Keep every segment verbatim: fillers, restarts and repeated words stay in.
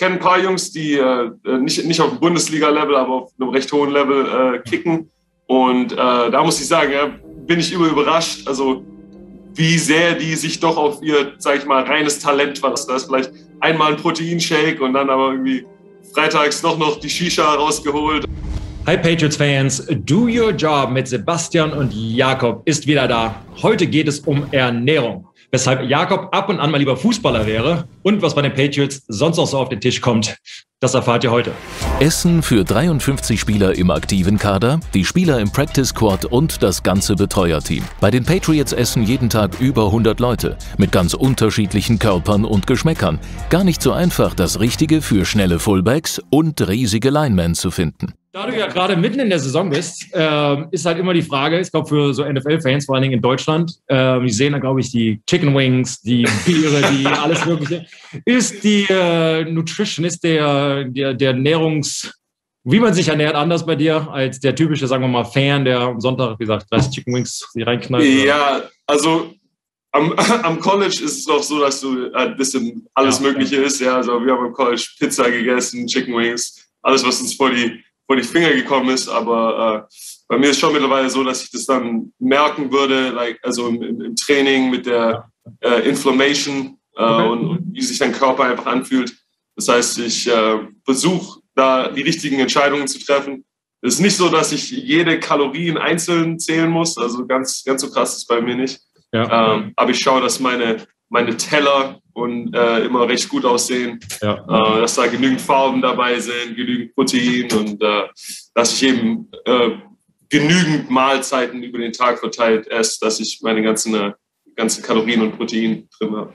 kenne ein paar Jungs, die äh, nicht, nicht auf dem Bundesliga-Level, aber auf einem recht hohen Level äh, kicken. Und äh, da muss ich sagen, ja, bin ich immer überrascht, also wie sehr die sich doch auf ihr, sag ich mal, reines Talent verlassen. Da ist vielleicht einmal ein Proteinshake und dann aber irgendwie freitags doch noch die Shisha rausgeholt. Hi Patriots-Fans, Do Your Job mit Sebastian und Jakob ist wieder da. Heute geht es um Ernährung. Weshalb Jakob ab und an mal lieber Fußballer wäre und was bei den Patriots sonst noch so auf den Tisch kommt, das erfahrt ihr heute. Essen für dreiundfünfzig Spieler im aktiven Kader, die Spieler im Practice Squad und das ganze Betreuerteam. Bei den Patriots essen jeden Tag über hundert Leute mit ganz unterschiedlichen Körpern und Geschmäckern. Gar nicht so einfach, das Richtige für schnelle Fullbacks und riesige Linemen zu finden. Da du ja gerade mitten in der Saison bist, äh, ist halt immer die Frage, ich glaube für so N F L-Fans, vor allen Dingen in Deutschland, äh, die sehen dann, glaube ich, die Chicken Wings, die Biere, die alles Mögliche. Ist die äh, Nutrition, ist der, der, der Ernährungs... Wie man sich ernährt, anders bei dir als der typische, sagen wir mal, Fan, der am Sonntag, wie gesagt, dreißig Chicken Wings reinknallt? Ja, also am, am College ist es doch so, dass du ein bisschen alles ja, Mögliche ja. isst. Ja, also wir haben am College Pizza gegessen, Chicken Wings, alles, was uns vor die vor die Finger gekommen ist, aber äh, bei mir ist schon mittlerweile so, dass ich das dann merken würde, like, also im, im Training mit der äh, Inflammation äh, okay. und, und wie sich dein Körper einfach anfühlt. Das heißt, ich äh, versuche da die richtigen Entscheidungen zu treffen. Es ist nicht so, dass ich jede Kalorien einzeln zählen muss, also ganz, ganz so krass ist es bei mir nicht. Ja. Ähm, aber ich schaue, dass meine, meine Teller und äh, immer recht gut aussehen, ja. äh, dass da genügend Farben dabei sind, genügend Protein und äh, dass ich eben äh, genügend Mahlzeiten über den Tag verteilt esse, dass ich meine ganzen, äh, ganzen Kalorien und Protein drin habe.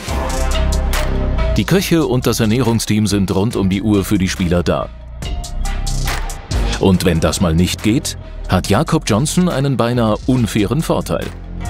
Die Köche und das Ernährungsteam sind rund um die Uhr für die Spieler da. Und wenn das mal nicht geht, hat Jakob Johnson einen beinahe unfairen Vorteil.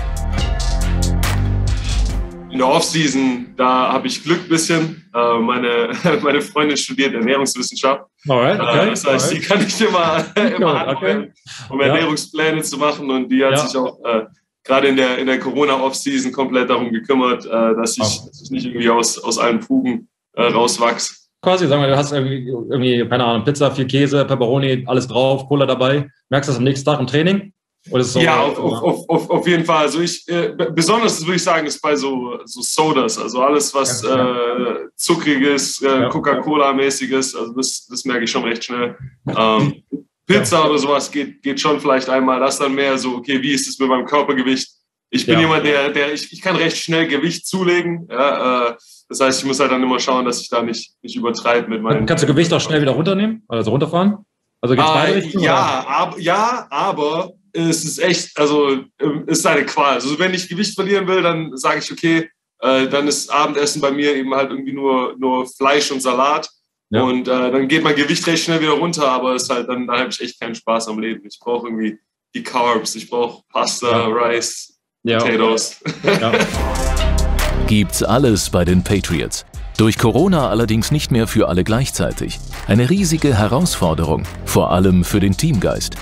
In der Offseason, da habe ich Glück ein bisschen. Äh, meine, meine Freundin studiert Ernährungswissenschaft. Alright, okay, äh, das heißt, alright. die kann ich immer, immer anwenden, um ja. Ernährungspläne zu machen. Und die hat ja. sich auch äh, gerade in der, in der Corona-Offseason komplett darum gekümmert, äh, dass, ich, oh. dass ich nicht irgendwie aus, aus allen Fugen äh, rauswachse. Quasi, sagen wir, du hast irgendwie, irgendwie, keine Ahnung, Pizza, viel Käse, Pepperoni, alles drauf, Cola dabei. Merkst du das am nächsten Tag im Training? Oder ist es so, ja, auf, auf, auf, auf jeden Fall. Also ich, äh, besonders würde ich sagen, ist bei so, so Sodas, also alles, was ja, äh, zuckriges, äh, ja. Coca-Cola-mäßiges, also das, das merke ich schon recht schnell. Ähm, Pizza ja. oder sowas geht, geht schon vielleicht einmal. Das dann mehr so, okay, wie ist es mit meinem Körpergewicht? Ich bin ja. jemand, der, der ich, ich kann recht schnell Gewicht zulegen. Ja, äh, das heißt, ich muss halt dann immer schauen, dass ich da nicht, nicht übertreibe mit meinem. Kannst du Gewicht auch schnell wieder runternehmen? Also runterfahren? Also geht's beide äh, Richtungen? Ja, ab, ja, aber es ist echt, also es ist eine Qual. Also wenn ich Gewicht verlieren will, dann sage ich, okay, äh, dann ist Abendessen bei mir eben halt irgendwie nur, nur Fleisch und Salat. Ja. Und äh, dann geht mein Gewicht recht schnell wieder runter, aber es ist halt, dann, dann habe ich echt keinen Spaß am Leben. Ich brauche irgendwie die Carbs, ich brauche Pasta, ja. Rice, ja. Potatoes. Ja. Gibt's alles bei den Patriots. Durch Corona allerdings nicht mehr für alle gleichzeitig. Eine riesige Herausforderung, vor allem für den Teamgeist.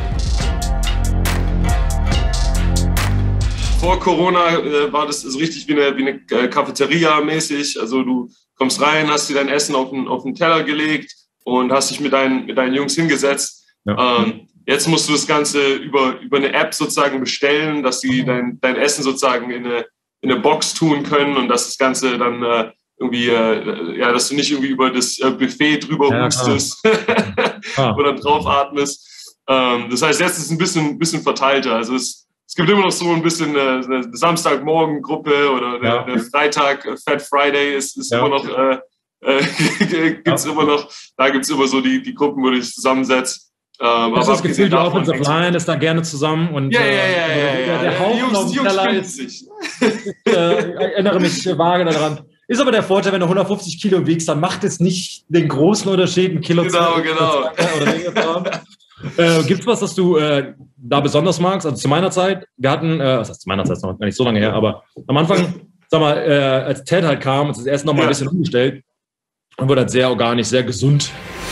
Vor Corona äh, war das so richtig wie eine, wie eine äh, Cafeteria mäßig. Also du kommst rein, hast dir dein Essen auf den, auf den Teller gelegt und hast dich mit deinen, mit deinen Jungs hingesetzt. Ja. Ähm, jetzt musst du das Ganze über, über eine App sozusagen bestellen, dass sie dein, dein Essen sozusagen in eine, in eine Box tun können und dass das Ganze dann äh, irgendwie, äh, ja, dass du nicht irgendwie über das äh, Buffet drüber ja, hustest ah. oder drauf atmest. Ähm, das heißt, jetzt ist es ein bisschen, bisschen verteilter. Also es Es gibt immer noch so ein bisschen eine, eine Samstagmorgen-Gruppe oder eine, ja. eine Freitag, Fat Friday ist, ist ja. immer noch, äh, äh, gibt's ja. immer noch, da gibt es immer so die, die Gruppen, wo du dich zusammensetzt. Ähm, das ist das Gefühl, die Offensive Line ist da gerne zusammen und ja, ja, ja, ja, ja, der, der Haufen Jungs, auf dem Teller ist, ist äh, erinnere mich vage daran. Ist aber der Vorteil, wenn du hundertfünfzig Kilo wiegst, dann macht es nicht den großen Unterschied, ein Kilo genau, genau. Oder Äh, Gibt es was, das du äh, da besonders magst? Also zu meiner Zeit, wir hatten, äh, was heißt zu meiner Zeit, ist noch gar nicht so lange her, aber am Anfang, sag mal, äh, als Ted halt kam, ist das erst noch mal ja. ein bisschen umgestellt und wurde halt sehr organisch, sehr gesund.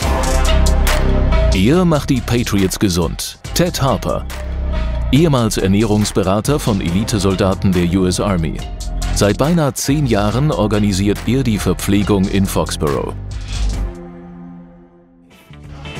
Er macht die Patriots gesund. Ted Harper, ehemals Ernährungsberater von Elitesoldaten der U S Army. Seit beinahe zehn Jahren organisiert er die Verpflegung in Foxborough.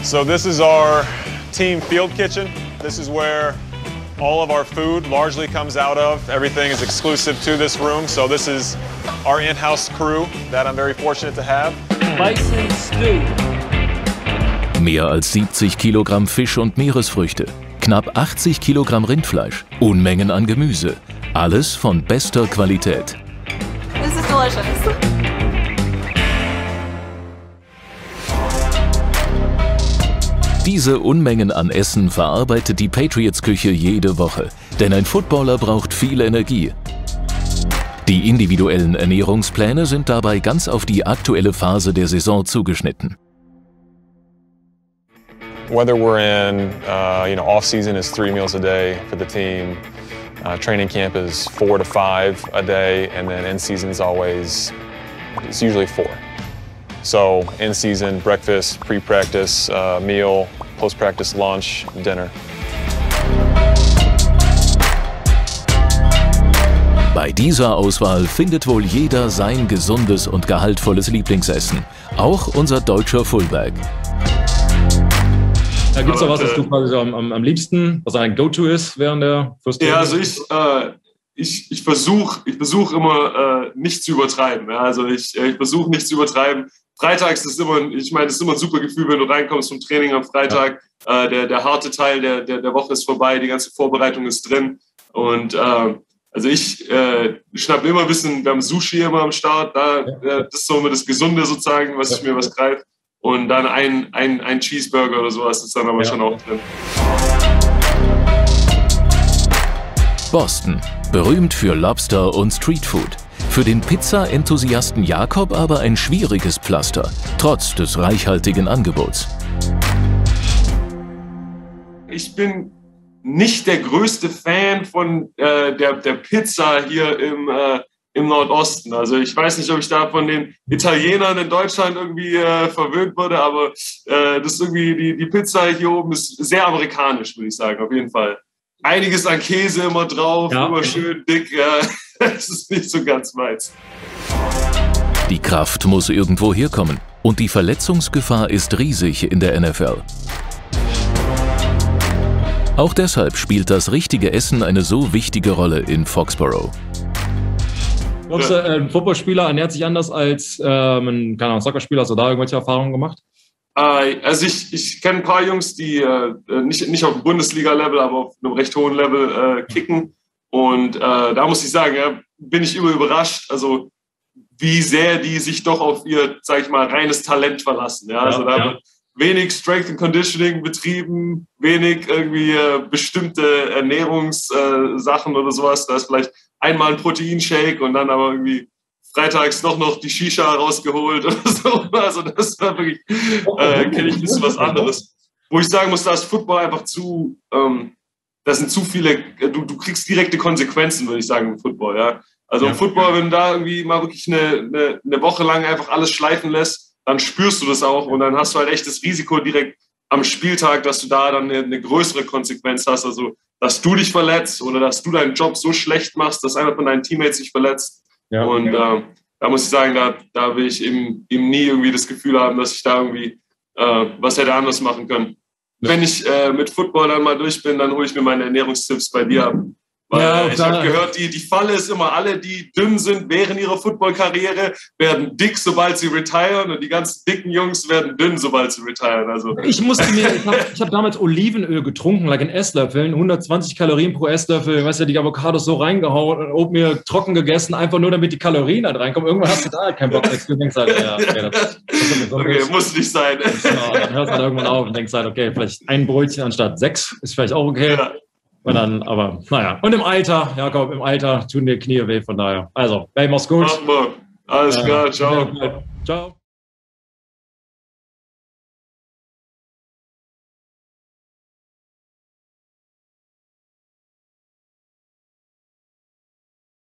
So this is our team field kitchen. This is where all of our food largely comes out of. Everything is exclusive to this room. So this is our in-house crew that I'm very fortunate to have. Bison Stew. Mehr als siebzig Kilogramm Fisch und Meeresfrüchte, knapp achtzig Kilogramm Rindfleisch, Unmengen an Gemüse. Alles von bester Qualität. This is delicious. Diese Unmengen an Essen verarbeitet die Patriots-Küche jede Woche, denn ein Footballer braucht viel Energie. Die individuellen Ernährungspläne sind dabei ganz auf die aktuelle Phase der Saison zugeschnitten. Whether we're in, uh, you know, off-season is three meals a day for the team. Uh, training camp is four to five a day, and then in-season is always, it's usually four. So in-season, breakfast, pre-practice, uh, meal, post-practice, lunch, dinner. Bei dieser Auswahl findet wohl jeder sein gesundes und gehaltvolles Lieblingsessen. Auch unser deutscher Fullback. Da gibt es doch was, was du quasi so am, am, am liebsten, was ein Go-To ist während der First Game? Ja, also ich, äh, ich, ich versuche ich versuch immer äh, nicht zu übertreiben. Ja? Also ich, ich versuche nicht zu übertreiben. Freitags ist immer, ich meine, es ist immer ein super Gefühl, wenn du reinkommst vom Training am Freitag. Ja. Äh, der, der harte Teil der, der, der Woche ist vorbei, die ganze Vorbereitung ist drin. Und äh, also ich äh, schnappe immer ein bisschen, wir haben Sushi immer am Start. Da, ja. äh, das ist so immer das Gesunde sozusagen, was ja. ich mir was greife. Und dann ein, ein, ein Cheeseburger oder sowas ist dann aber ja. schon auch drin. Boston, berühmt für Lobster und Streetfood. Für den Pizza-Enthusiasten Jakob aber ein schwieriges Pflaster, trotz des reichhaltigen Angebots. Ich bin nicht der größte Fan von äh, der, der Pizza hier im, äh, im Nordosten. Also ich weiß nicht, ob ich da von den Italienern in Deutschland irgendwie äh, verwöhnt wurde, aber äh, das ist irgendwie, die, die Pizza hier oben ist sehr amerikanisch, würde ich sagen, auf jeden Fall. Einiges an Käse immer drauf, ja. immer schön dick. Ja, das ist nicht so ganz meins. Die Kraft muss irgendwo herkommen und die Verletzungsgefahr ist riesig in der N F L. Auch deshalb spielt das richtige Essen eine so wichtige Rolle in Foxborough. Glaubst du, ein Footballspieler ernährt sich anders als ähm, ein, keine Ahnung, Soccerspieler? Hast du da irgendwelche Erfahrungen gemacht? Äh, also ich, ich kenne ein paar Jungs, die äh, nicht, nicht auf dem Bundesliga-Level, aber auf einem recht hohen Level äh, kicken. Und äh, da muss ich sagen, ja, bin ich immer überrascht, also wie sehr die sich doch auf ihr, sag ich mal, reines Talent verlassen. Ja? Also da ja. wird wenig Strength and Conditioning betrieben, wenig irgendwie äh, bestimmte Ernährungssachen äh, oder sowas. Da ist vielleicht einmal ein Proteinshake und dann aber irgendwie freitags doch noch die Shisha rausgeholt oder so. Also das war wirklich, äh, kenne ich, ist was anderes. Wo ich sagen muss, da ist Football einfach zu, ähm, das sind zu viele, du, du kriegst direkte Konsequenzen, würde ich sagen, im Football. Ja? Also im Football, wenn du da irgendwie mal wirklich eine, eine, eine Woche lang einfach alles schleifen lässt, dann spürst du das auch und dann hast du halt echt das Risiko direkt am Spieltag, dass du da dann eine, eine größere Konsequenz hast. Also dass du dich verletzt oder dass du deinen Job so schlecht machst, dass einer von deinen Teammates sich verletzt. Ja, und ja. Äh, da muss ich sagen, da, da will ich eben, eben nie irgendwie das Gefühl haben, dass ich da irgendwie äh, was hätte anders machen können. Ja. Wenn ich äh, mit Football dann mal durch bin, dann hole ich mir meine Ernährungstipps bei dir ab. Weil ja, ich habe gehört, die, die Falle ist immer, alle, die dünn sind während ihrer Football-Karriere, werden dick, sobald sie retiren und die ganzen dicken Jungs werden dünn, sobald sie retiren. Also. Ich musste mir, ich habe hab damals Olivenöl getrunken, like in Esslöffeln, hundertzwanzig Kalorien pro Esslöffel, weißt du, die Avocados so reingehauen und Oatmeal trocken gegessen, einfach nur damit die Kalorien halt reinkommen. Irgendwann hast du da halt keinen Bock mehr. Du denkst halt, ja, okay, das, das so okay muss nicht sein. Ja, dann hörst du halt irgendwann auf und denkst halt, okay, vielleicht ein Brötchen anstatt sechs ist vielleicht auch okay. Ja. Und dann, aber naja. Und im Alter, Jakob, im Alter tun dir Knie weh, von daher. Also, hey, mach's gut. Alles klar, ciao. Ciao.